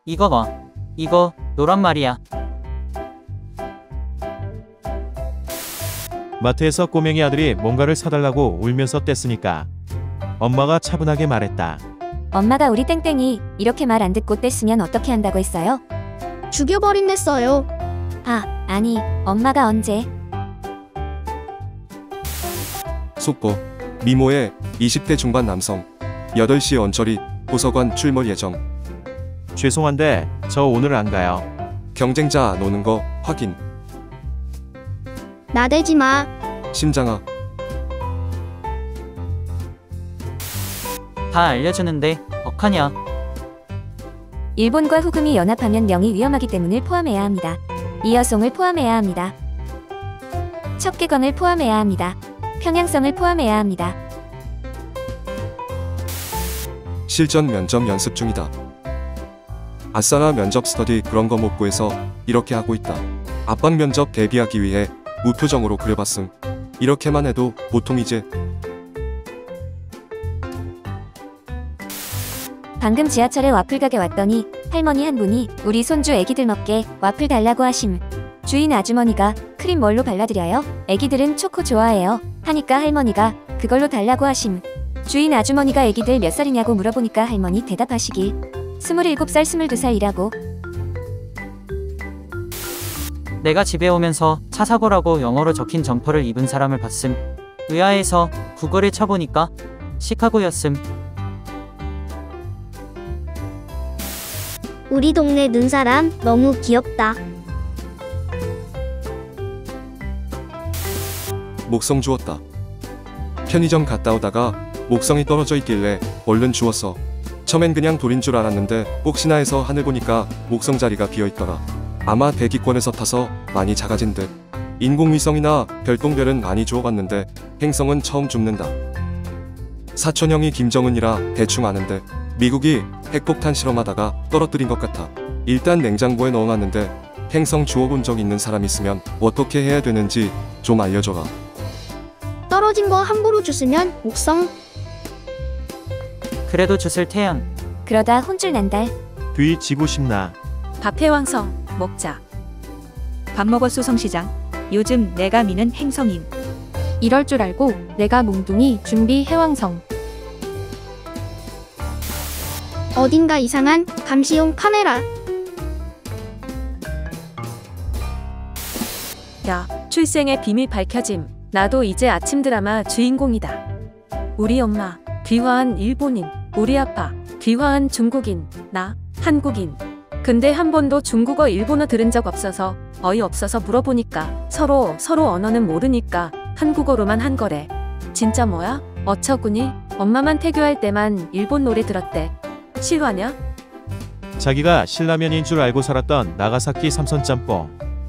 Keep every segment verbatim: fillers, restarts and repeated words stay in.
이거 봐. 이거 노란 말이야. 마트에서 꼬맹이 아들이 뭔가를 사달라고 울면서 뗐으니까 엄마가 차분하게 말했다. 엄마가 우리 땡땡이 이렇게 말 안 듣고 뗐으면 어떻게 한다고 했어요? 죽여버린댔어요. 아, 아니, 엄마가 언제? 속보. 미모의 이십 대 중반 남성. 여덟 시 언저리 도서관 출몰 예정. 죄송한데 저 오늘 안 가요. 경쟁자 노는 거 확인. 나대지 마. 심장아. 다 알려주는데 어하냐. 일본과 후금이 연합하면 명이 위험하기 때문을 포함해야 합니다. 이여송을 포함해야 합니다. 첩계광을 포함해야 합니다. 평양성을 포함해야 합니다. 실전 면접 연습 중이다. 아싸나 면접 스터디 그런 거 못 구해서 이렇게 하고 있다. 압박 면접 대비하기 위해 무표정으로 그려봤음. 이렇게만 해도 보통이지. 방금 지하철에 와플 가게 왔더니 할머니 한 분이 우리 손주 애기들 먹게 와플 달라고 하심. 주인 아주머니가 크림 뭘로 발라드려요? 애기들은 초코 좋아해요. 하니까 할머니가 그걸로 달라고 하심. 주인 아주머니가 애기들 몇 살이냐고 물어보니까 할머니 대답하시길 스물일곱 살 스물두 살이라고. 내가 집에 오면서 차 사고라고 영어로 적힌 점퍼를 입은 사람을 봤음. 의아해서 구글에 쳐보니까 시카고였음. 우리 동네 눈사람 너무 귀엽다. 목성 주웠다. 편의점 갔다 오다가 목성이 떨어져 있길래 얼른 주웠어. 처음엔 그냥 돌인 줄 알았는데 혹시나 해서 하늘 보니까 목성 자리가 비어있더라. 아마 대기권에서 타서 많이 작아진 듯. 인공위성이나 별똥별은 많이 주워갔는데 행성은 처음 줍는다. 사촌형이 김정은이라 대충 아는데 미국이 핵폭탄 실험하다가 떨어뜨린 것 같아. 일단 냉장고에 넣어놨는데 행성 주워본 적 있는 사람 있으면 어떻게 해야 되는지 좀 알려줘라. 떨어진 거 함부로 주스면 목성. 그래도 주술 태양. 그러다 혼쭐 난달. 뒤 지고 싶나. 밥해왕성 먹자. 밥 먹었소 성시장. 요즘 내가 미는 행성임. 이럴 줄 알고 내가 몽둥이 준비 해왕성. 어딘가 이상한 감시용 카메라. 야, 출생의 비밀 밝혀짐. 나도 이제 아침 드라마 주인공이다. 우리 엄마 귀화한 일본인, 우리 아빠 귀화한 중국인, 나 한국인. 근데 한 번도 중국어 일본어 들은 적 없어서 어이없어서 물어보니까 서로 서로 언어는 모르니까 한국어로만 한 거래. 진짜 뭐야? 어처구니? 엄마만 태교할 때만 일본 노래 들었대. 실화냐? 자기가 신라면인 줄 알고 살았던 나가사키 삼선짬뽕.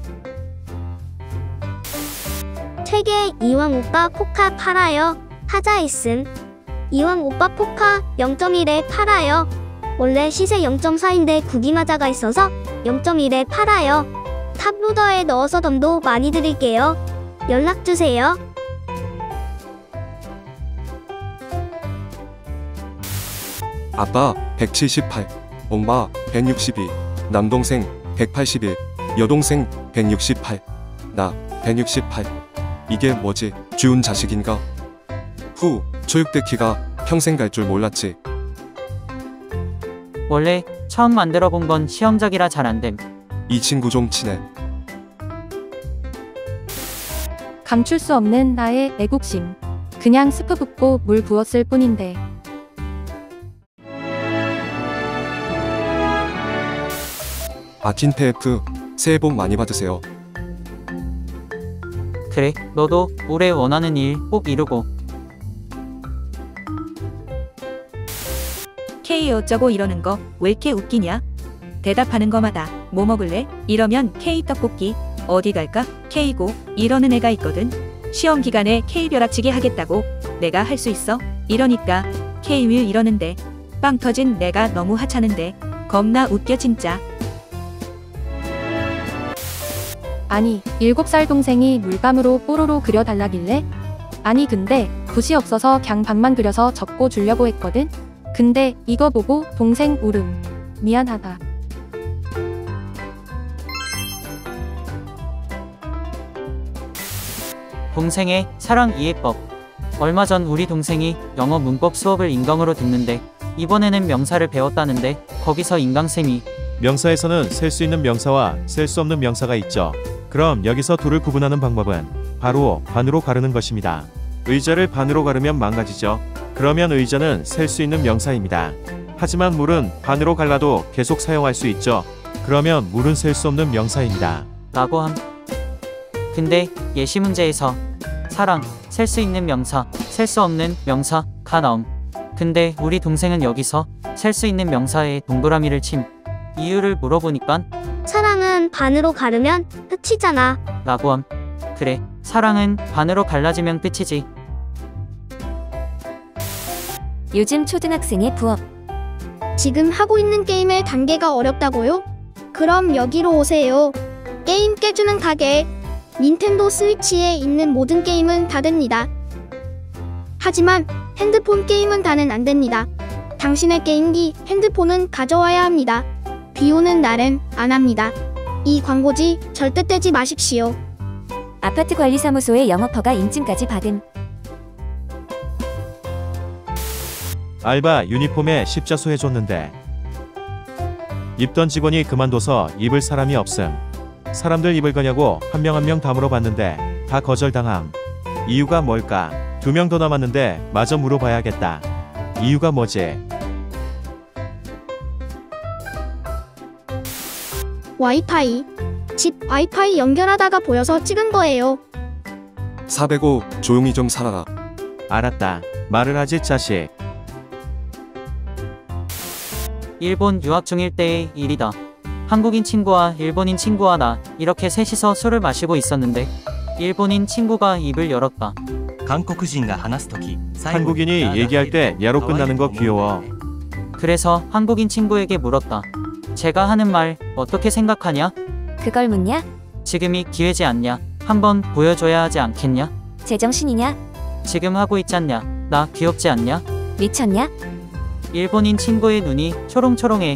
책에 이왕 오빠 포카 팔아요. 하자 있음. 이왕 오빠 포카 영 점 일에 팔아요. 원래 시세 영 점 사인데 구기마자가 있어서 영 점 일에 팔아요. 탑로더에 넣어서 덤도 많이 드릴게요. 연락주세요. 아빠 백칠십팔, 엄마 백육십이, 남동생 백팔십일, 여동생 백육십팔, 나 백육십팔. 이게 뭐지? 주운 자식인가? 후, 초육대 키가 평생 갈 줄 몰랐지. 원래 처음 만들어 본 건 시험작이라 잘 안됨. 이 친구 좀 친해. 감출 수 없는 나의 애국심. 그냥 스프 붓고 물 부었을 뿐인데. 아킨페에프 새해 복 많이 받으세요. 그래, 너도 올해 원하는 일 꼭 이루고. K 어쩌고 이러는 거 왜 이렇게 웃기냐? 대답하는 거마다 뭐 먹을래? 이러면 K 떡볶이. 어디 갈까? K고. 이러는 애가 있거든. 시험 기간에 K 벼락치기 하겠다고. 내가 할 수 있어? 이러니까 K 윌 이러는데 빵 터진 내가 너무 하찮은데 겁나 웃겨 진짜. 아니, 일곱 살 동생이 물감으로 뽀로로 그려달라길래? 아니 근데 붓이 없어서 그냥 방만 그려서 적고 주려고 했거든? 근데 이거 보고 동생 울음. 미안하다. 동생의 사랑 이해법. 얼마 전 우리 동생이 영어 문법 수업을 인강으로 듣는데 이번에는 명사를 배웠다는데 거기서 인강쌤이 명사에서는 셀 수 있는 명사와 셀 수 없는 명사가 있죠. 그럼 여기서 둘을 구분하는 방법은 바로 반으로 가르는 것입니다. 의자를 반으로 가르면 망가지죠. 그러면 의자는 셀 수 있는 명사입니다. 하지만 물은 반으로 갈라도 계속 사용할 수 있죠. 그러면 물은 셀 수 없는 명사입니다. 라고 함. 근데 예시 문제에서 사랑, 셀 수 있는 명사, 셀 수 없는 명사가 나옴. 근데 우리 동생은 여기서 셀 수 있는 명사에 동그라미를 침. 이유를 물어보니깐 사랑은 반으로 가르면 끝이잖아. 라고 함. 그래, 사랑은 반으로 갈라지면 끝이지. 요즘 초등학생의 부업. 지금 하고 있는 게임의 단계가 어렵다고요? 그럼 여기로 오세요. 게임 깨주는 가게. 닌텐도 스위치에 있는 모든 게임은 다 됩니다. 하지만 핸드폰 게임은 다는 안 됩니다. 당신의 게임기, 핸드폰은 가져와야 합니다. 비 오는 날엔 안 합니다. 이 광고지 절대 떼지 마십시오. 아파트 관리사무소의 영업허가 인증까지 받음. 알바 유니폼에 십자수 해줬는데 입던 직원이 그만둬서 입을 사람이 없음. 사람들 입을 거냐고 한 명 한 명 다 물어봤는데 다 거절당함. 이유가 뭘까? 두 명 더 남았는데 마저 물어봐야겠다. 이유가 뭐지? 와이파이. 집 와이파이 연결하다가 보여서 찍은 거예요. 사백오, 조용히 좀 살아라. 알았다. 말을 하지 자식. 일본 유학 중일 때의 일이다. 한국인 친구와 일본인 친구와 나 이렇게 셋이서 술을 마시고 있었는데 일본인 친구가 입을 열었다. 한국인이 얘기할 때 야로 끝나는 거 귀여워. 그래서 한국인 친구에게 물었다. 제가 하는 말 어떻게 생각하냐? 그걸 묻냐? 지금이 기회지 않냐? 한번 보여줘야 하지 않겠냐? 제정신이냐? 지금 하고 있잖냐? 나 귀엽지 않냐? 미쳤냐? 일본인 친구의 눈이 초롱초롱해.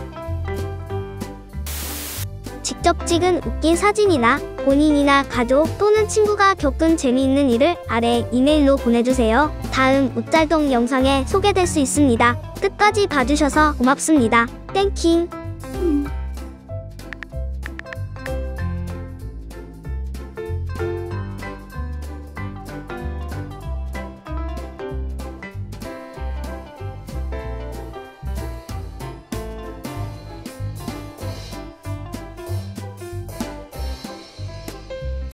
직접 찍은 웃긴 사진이나 본인이나 가족 또는 친구가 겪은 재미있는 일을 아래 이메일로 보내주세요. 다음 웃잘동 영상에 소개될 수 있습니다. 끝까지 봐주셔서 고맙습니다. 땡킹.